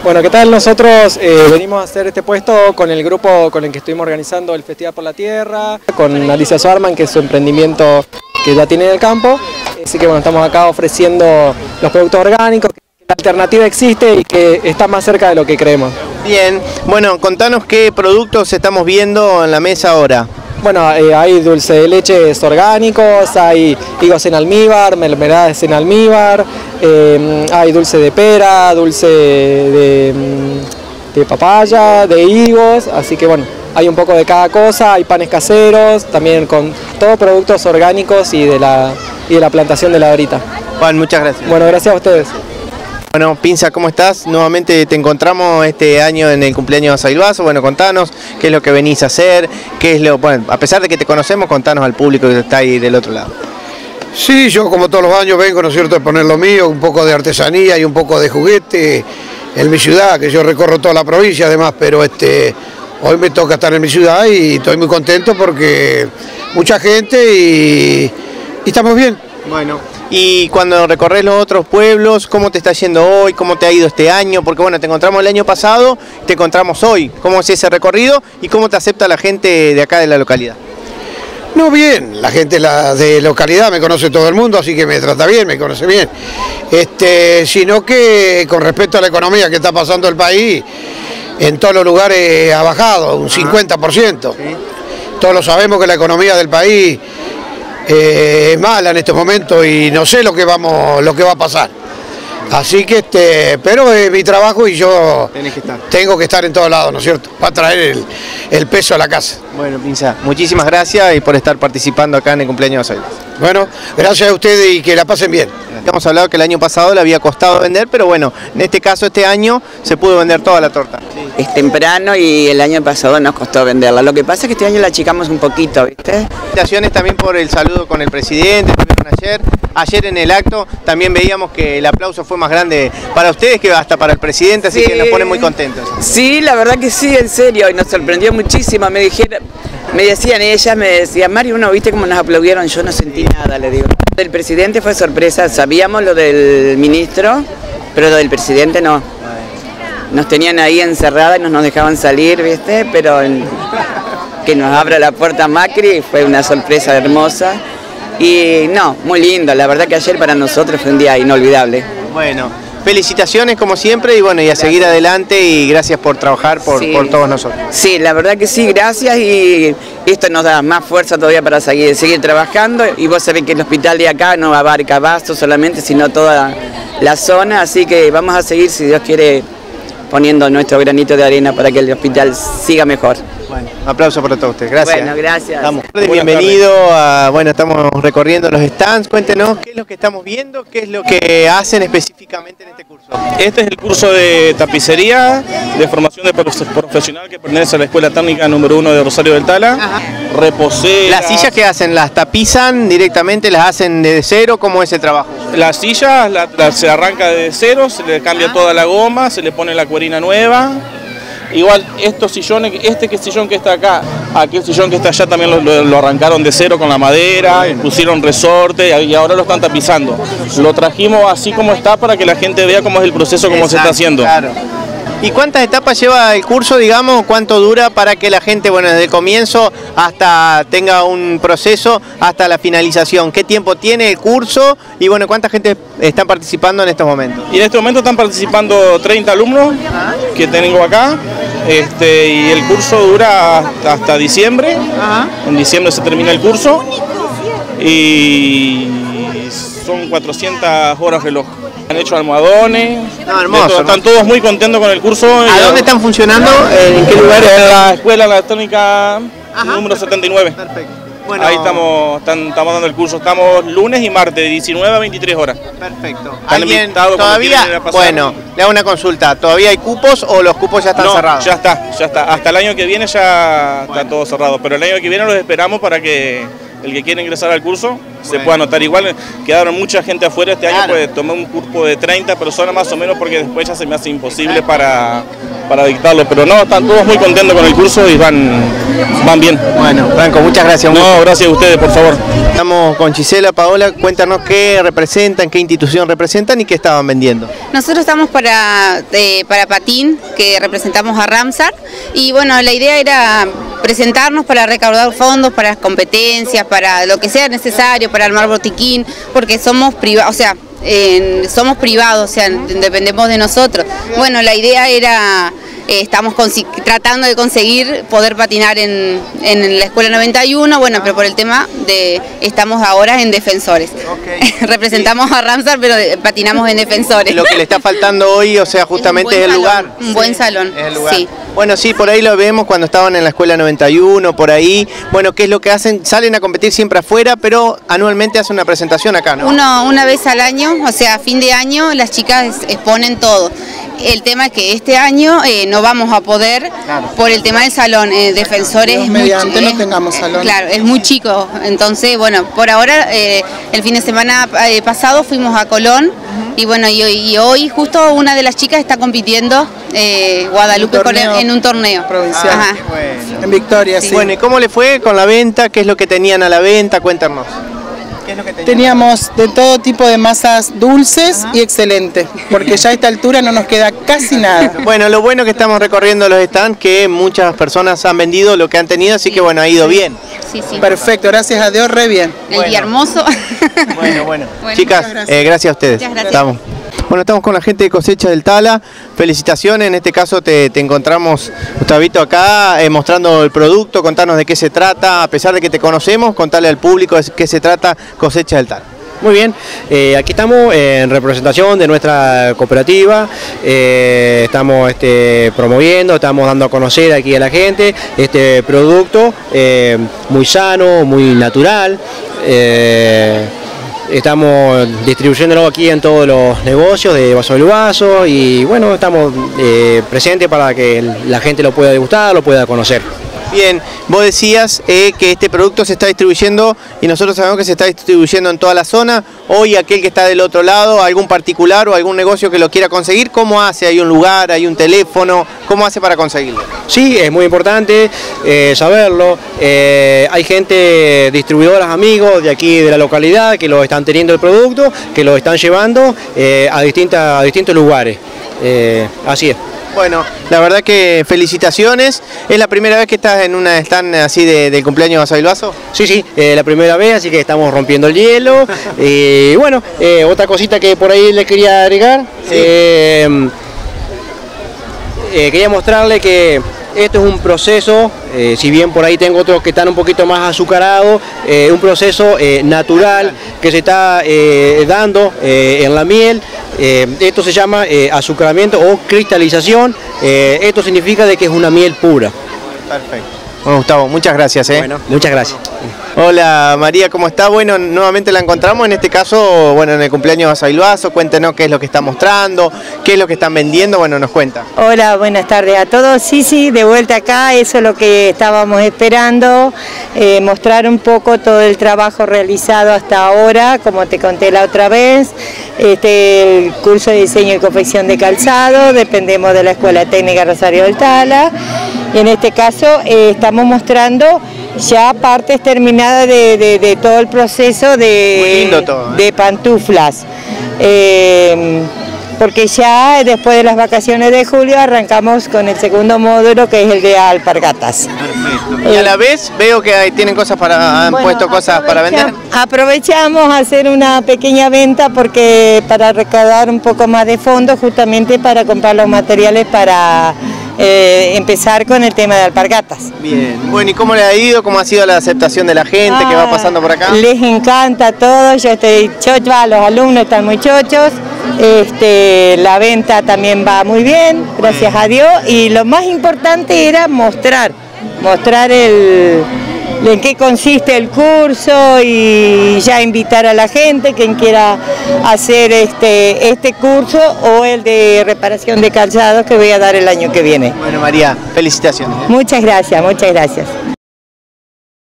Bueno, ¿qué tal? Nosotros venimos a hacer este puesto con el grupo con el que estuvimos organizando el Festival por la Tierra, con Alicia Swarman, que es su emprendimiento que ya tiene en el campo. Así que bueno, estamos acá ofreciendo los productos orgánicos, que la alternativa existe y que está más cerca de lo que creemos. Bien, bueno, contanos qué productos estamos viendo en la mesa ahora. Bueno, hay dulce de leches orgánicos, hay higos en almíbar, mermeladas en almíbar, hay dulce de pera, dulce de papaya, de higos, así que bueno, hay un poco de cada cosa, hay panes caseros, también con todos productos orgánicos y de la plantación de la Dorita. Juan, muchas gracias. Bueno, gracias a ustedes. Bueno, Pinza, ¿cómo estás? Nuevamente te encontramos este año en el cumpleaños de Sailvazo. Bueno, contanos qué es lo que venís a hacer, bueno, a pesar de que te conocemos, contanos al público que está ahí del otro lado. Sí, yo como todos los años vengo, ¿no es cierto?, a poner lo mío, un poco de artesanía y un poco de juguete en mi ciudad, que yo recorro toda la provincia además, pero hoy me toca estar en mi ciudad y estoy muy contento porque mucha gente y estamos bien. Bueno, y cuando recorres los otros pueblos, ¿cómo te está yendo hoy? ¿Cómo te ha ido este año? Porque bueno, te encontramos el año pasado, te encontramos hoy. ¿Cómo es ese recorrido y cómo te acepta la gente de acá de la localidad? No, bien, la gente de localidad me conoce todo el mundo, así que me trata bien, me conoce bien. Sino que con respecto a la economía que está pasando el país, en todos los lugares ha bajado, un 50%. ¿Sí? Todos lo sabemos que la economía del país es mala en este momento y no sé lo que va a pasar. Así que pero es mi trabajo y yo tengo que estar en todos lados, ¿no es cierto?, para traer el peso a la casa. Bueno, Pinza, muchísimas gracias y por estar participando acá en el cumpleaños de Sailvazo. Bueno, gracias a ustedes y que la pasen bien. Hemos hablado que el año pasado le había costado vender, pero bueno, en este caso este año se pudo vender toda la torta. Es temprano y el año pasado nos costó venderla. Lo que pasa es que este año la achicamos un poquito, ¿viste? Felicitaciones también por el saludo con el presidente, ayer. Ayer en el acto también veíamos que el aplauso fue más grande para ustedes que hasta para el presidente, así que nos pone muy contentos. Sí, la verdad que sí, en serio, y nos sorprendió muchísimo. Me decían ellas, Mario, ¿no viste cómo nos aplaudieron? Yo no sentí nada, le digo. Del presidente fue sorpresa, sabíamos lo del ministro, pero lo del presidente no. Nos tenían ahí encerradas y no nos dejaban salir, ¿viste? Pero que nos abra la puerta Macri fue una sorpresa hermosa. Y no, muy lindo, la verdad que ayer para nosotros fue un día inolvidable. Bueno, felicitaciones como siempre y bueno, y a seguir adelante y gracias por trabajar por todos nosotros. Sí, la verdad que sí, gracias y esto nos da más fuerza todavía para seguir trabajando y vos sabés que el hospital de acá no abarca Abasto solamente, sino toda la zona, así que vamos a seguir, si Dios quiere, poniendo nuestro granito de arena para que el hospital siga mejor. Bueno, aplauso para todos ustedes, gracias. Bueno, gracias. Bienvenido bueno, estamos recorriendo los stands, cuéntenos qué es lo que estamos viendo, qué es lo que hacen específicamente en este curso. Este es el curso de tapicería, de formación de profesional que pertenece a la Escuela Técnica número 1 de Rosario del Tala. Reposera. ¿Las sillas que hacen? ¿Las tapizan directamente? ¿Las hacen desde cero? ¿Cómo es el trabajo? Las sillas se arranca desde cero, se le cambia toda la goma, se le pone la cuerina nueva. Igual estos sillones, sillón que está acá, aquel sillón que está allá también lo arrancaron de cero con la madera, pusieron resorte y ahora lo están tapizando. Lo trajimos así como está para que la gente vea cómo es el proceso, cómo se está haciendo. Claro. ¿Y cuántas etapas lleva el curso, digamos? ¿Cuánto dura para que la gente, bueno, desde el comienzo hasta tenga un proceso, hasta la finalización? ¿Qué tiempo tiene el curso? Y bueno, ¿cuánta gente está participando en estos momentos? Y en este momento están participando 30 alumnos que tengo acá. Y el curso dura hasta diciembre. En diciembre se termina el curso. Y son 400 horas reloj. Han hecho almohadones, hermoso, están todos muy contentos con el curso. ¿A dónde están funcionando? ¿En qué lugar? En la Escuela Técnica número 79. Perfecto. Bueno, ahí estamos dando el curso, estamos lunes y martes, de 19 a 23 horas. Perfecto. ¿Alguien todavía? Bueno, le hago una consulta, ¿todavía hay cupos o los cupos ya están cerrados? Ya está. Hasta el año que viene ya está todo cerrado, pero el año que viene los esperamos para que el que quiere ingresar al curso se puede anotar. Igual quedaron mucha gente afuera este año, pues tomé un grupo de 30 personas más o menos, porque después ya se me hace imposible para dictarlo, pero no, están todos muy contentos con el curso y van bien. Bueno, Franco, muchas gracias. No, gracias a ustedes, por favor. Estamos con Gisela. Paola, cuéntanos qué representan, qué institución representan y qué estaban vendiendo. Nosotros estamos para Patín, que representamos a Ramsar, y bueno, la idea era presentarnos para recaudar fondos para las competencias, para lo que sea necesario, para armar botiquín, porque somos privados, o sea, dependemos de nosotros. Bueno, la idea era, estamos tratando de conseguir poder patinar en la Escuela 91, bueno, pero por el tema de, estamos ahora en Defensores. Okay. Representamos a Ramsar, pero patinamos en Defensores. Lo que le está faltando hoy, o sea, justamente es el lugar. Un buen salón, es el lugar. Sí. Bueno, sí, por ahí lo vemos cuando estaban en la Escuela 91, por ahí. Bueno, ¿qué es lo que hacen? Salen a competir siempre afuera, pero anualmente hacen una presentación acá, ¿no? Una vez al año, o sea, a fin de año, las chicas exponen todo. El tema es que este año no vamos a poder, claro, por el tema del salón. Defensores es mediante no tengamos salón. Claro, es muy chico. Entonces, bueno, por ahora, el fin de semana pasado fuimos a Colón. Y bueno, y hoy justo una de las chicas está compitiendo, Guadalupe, en un torneo provincial. Ajá. Bueno. En Victoria, sí. Bueno, ¿y cómo le fue con la venta? ¿Qué es lo que tenían a la venta? Cuéntanos. ¿Qué es lo que teníamos de todo tipo de masas dulces y excelentes, porque ya a esta altura no nos queda casi nada. Bueno, lo bueno que estamos recorriendo los stands, que muchas personas han vendido lo que han tenido, así que bueno, ha ido bien. Sí, sí. Perfecto, gracias a Dios, re bien. El día hermoso. Bueno. Chicas, gracias a ustedes. Muchas gracias. Estamos. Bueno, estamos con la gente de Cosecha del Tala. Felicitaciones, en este caso te encontramos, Gustavito, acá mostrando el producto. Contanos de qué se trata, a pesar de que te conocemos, contarle al público de qué se trata Cosecha del Tala. Muy bien, aquí estamos en representación de nuestra cooperativa, estamos promoviendo, estamos dando a conocer aquí a la gente este producto muy sano, muy natural. Estamos distribuyéndolo aquí en todos los negocios de Vaso del Vaso y bueno, estamos presentes para que la gente lo pueda degustar, lo pueda conocer. Bien, vos decías que este producto se está distribuyendo y nosotros sabemos que se está distribuyendo en toda la zona. Hoy aquel que está del otro lado, algún particular o algún negocio que lo quiera conseguir, ¿cómo hace? ¿Hay un lugar, hay un teléfono? ¿Cómo hace para conseguirlo? Sí, es muy importante saberlo. Hay gente, distribuidoras, amigos de aquí de la localidad que lo están teniendo el producto, que lo están llevando a distintos lugares. Así es. Bueno, la verdad que felicitaciones. ¿Es la primera vez que estás en una stand así del cumpleaños de Vaso del Vaso? Sí, la primera vez, así que estamos rompiendo el hielo. Y bueno, otra cosita que por ahí le quería agregar. Sí. Quería mostrarle que esto es un proceso, si bien por ahí tengo otros que están un poquito más azucarados, un proceso natural que se está dando en la miel. Esto se llama azucaramiento o cristalización. Esto significa de que es una miel pura. Perfecto. Bueno, Gustavo, muchas gracias. Bueno, muchas gracias. Hola María, ¿cómo está? Bueno, nuevamente la encontramos, en este caso, bueno, en el cumpleaños de Vaso del Vaso. Cuéntenos qué es lo que está mostrando, qué es lo que están vendiendo, bueno, nos cuenta. Hola, buenas tardes a todos. Sí, de vuelta acá, eso es lo que estábamos esperando, mostrar un poco todo el trabajo realizado hasta ahora, como te conté la otra vez, el curso de diseño y confección de calzado, dependemos de la Escuela Técnica Rosario del Tala, y en este caso estamos mostrando ya partes terminadas de todo el proceso de pantuflas. Porque ya después de las vacaciones de julio arrancamos con el segundo módulo, que es el de alpargatas. Perfecto. Y a la vez veo que ahí tienen cosas han puesto cosas para vender. Aprovechamos a hacer una pequeña venta para recaudar un poco más de fondos, justamente para comprar los materiales para empezar con el tema de alpargatas. Bien, bueno, ¿y cómo le ha ido? ¿Cómo ha sido la aceptación de la gente que va pasando por acá? Les encanta todo, yo estoy chocha, los alumnos están muy chochos, la venta también va muy bien, gracias a Dios, y lo más importante era mostrar en qué consiste el curso y ya invitar a la gente, quien quiera hacer este curso o el de reparación de calzados que voy a dar el año que viene. Bueno, María, felicitaciones. Muchas gracias, muchas gracias.